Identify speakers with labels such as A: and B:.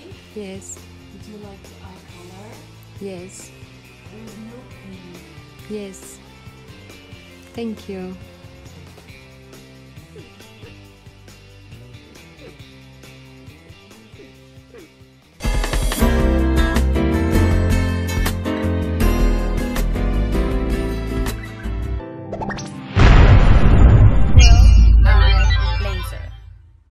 A: Yes.
B: Would you like to add color?
A: Yes.
B: There is milk in it.
A: Yes. Thank you.